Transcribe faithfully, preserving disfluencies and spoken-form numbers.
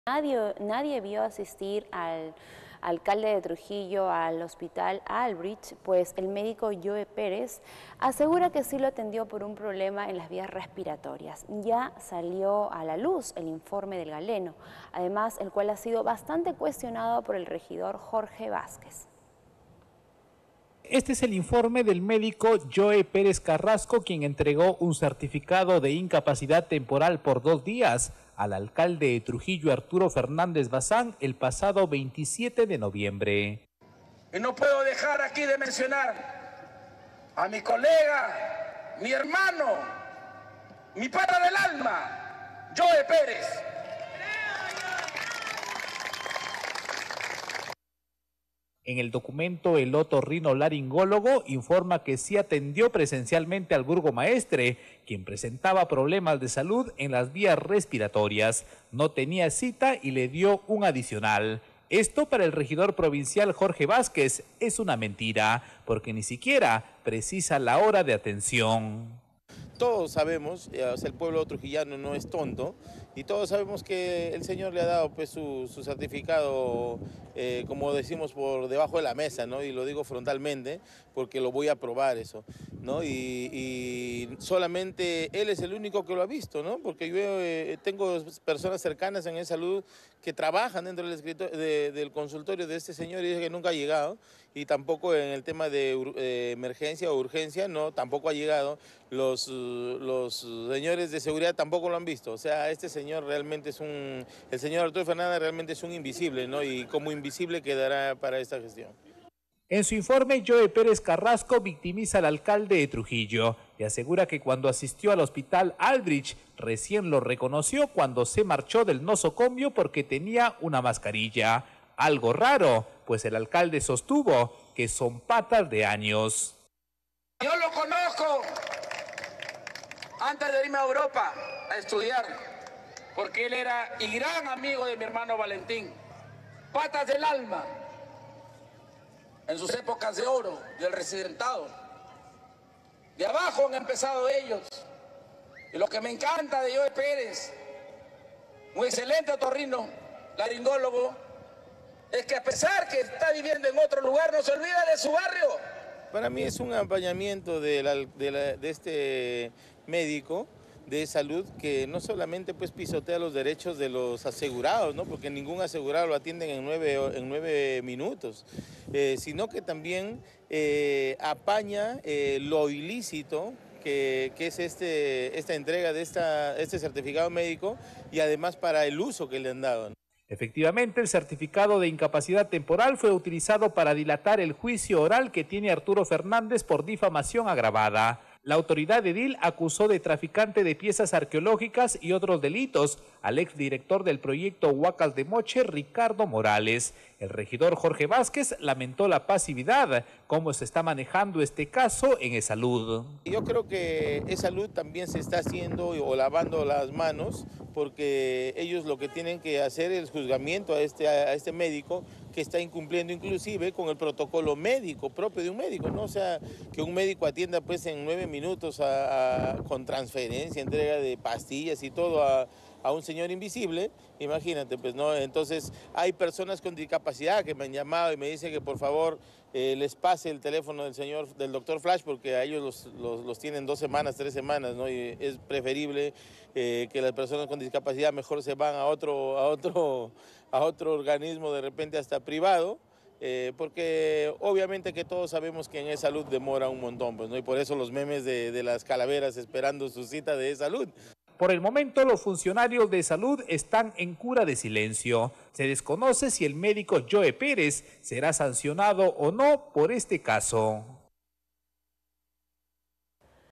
Nadie, nadie vio asistir al alcalde de Trujillo al hospital Aldrich, pues el médico Joe Pérez asegura que sí lo atendió por un problema en las vías respiratorias. Ya salió a la luz el informe del galeno, además el cual ha sido bastante cuestionado por el regidor Jorge Vázquez. Este es el informe del médico Joe Pérez Carrasco, quien entregó un certificado de incapacidad temporal por dos días al alcalde de Trujillo, Arturo Fernández Bazán, el pasado veintisiete de noviembre. Y no puedo dejar aquí de mencionar a mi colega, mi hermano, mi pana del alma, Joe Pérez. En el documento, el otorrinolaringólogo informa que sí atendió presencialmente al burgomaestre, quien presentaba problemas de salud en las vías respiratorias. No tenía cita y le dio un adicional. Esto para el regidor provincial Jorge Vázquez es una mentira, porque ni siquiera precisa la hora de atención. Todos sabemos, o sea, el pueblo trujillano no es tonto, y todos sabemos que el señor le ha dado pues su, su certificado, eh, como decimos, por debajo de la mesa, ¿no? Y lo digo frontalmente porque lo voy a probar eso, ¿no? Y, y solamente él es el único que lo ha visto, ¿no? Porque yo eh, tengo personas cercanas en salud que trabajan dentro del, escritorio, de, del consultorio de este señor y dice que nunca ha llegado, y tampoco en el tema de eh, emergencia o urgencia, no, tampoco ha llegado. Los, los señores de seguridad tampoco lo han visto. O sea, este señor realmente es un, el señor Arturo Fernández realmente es un invisible, ¿no? Y como invisible quedará para esta gestión. En su informe, Joe Pérez Carrasco victimiza al alcalde de Trujillo y asegura que cuando asistió al hospital Aldrich recién lo reconoció cuando se marchó del nosocomio porque tenía una mascarilla. Algo raro, pues el alcalde sostuvo que son patas de años. Yo lo conozco antes de irme a Europa a estudiar, porque él era y gran amigo de mi hermano Valentín. Patas del alma, en sus épocas de oro, del residentado. De abajo han empezado ellos. Y lo que me encanta de Joe Pérez, un excelente otorrino, laringólogo, es que a pesar que está viviendo en otro lugar, no se olvida de su barrio. Para mí es un acompañamiento de, la, de, la, de este médico de salud que no solamente pues pisotea los derechos de los asegurados, ¿no? Porque ningún asegurado lo atienden en nueve, en nueve minutos, eh, sino que también eh, apaña eh, lo ilícito que, que es este, esta entrega de esta, este certificado médico, y además para el uso que le han dado, ¿no? Efectivamente, el certificado de incapacidad temporal fue utilizado para dilatar el juicio oral que tiene Arturo Fernández por difamación agravada. La autoridad edil acusó de traficante de piezas arqueológicas y otros delitos al exdirector del proyecto Huacas de Moche, Ricardo Morales. El regidor Jorge Vázquez lamentó la pasividad, cómo se está manejando este caso en E-Salud. Yo creo que E-Salud también se está haciendo o lavando las manos, porque ellos lo que tienen que hacer es el juzgamiento a este, a este médico que está incumpliendo inclusive con el protocolo médico propio de un médico, ¿no? O sea, que un médico atienda pues en nueve minutos a, a, con transferencia, entrega de pastillas y todo a, a un señor invisible, imagínate, pues, ¿no? Entonces hay personas con discapacidad que me han llamado y me dicen que por favor eh, les pase el teléfono del señor, del doctor Flash, porque a ellos los, los, los tienen dos semanas, tres semanas, ¿no? Y es preferible eh, que las personas con discapacidad mejor se van a otro, a otro, a otro organismo, de repente hasta privado, eh, porque obviamente que todos sabemos que en E-Salud demora un montón, pues, ¿no? Y por eso los memes de, de las calaveras esperando su cita de E-Salud. Por el momento, los funcionarios de salud están en cura de silencio. Se desconoce si el médico Joe Pérez será sancionado o no por este caso.